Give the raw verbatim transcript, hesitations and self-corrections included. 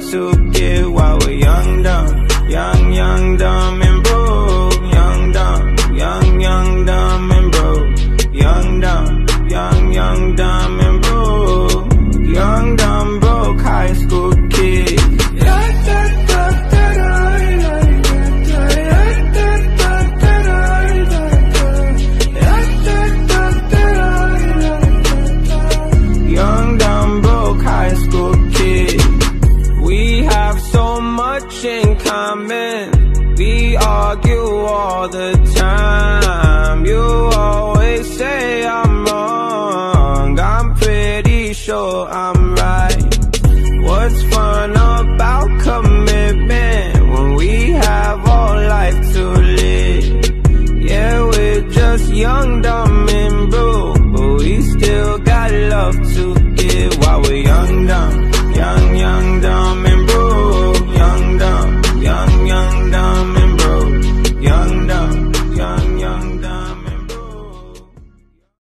to give while we're young, dumb, young, young, dumb and broke. Young, dumb, young, young, dumb and broke. Young, dumb, young, young, dumb and broke. Young, dumb, broke high school kid. Young, dumb, broke high school kid. We have so much in common. We argue all the time. You always say I'm wrong.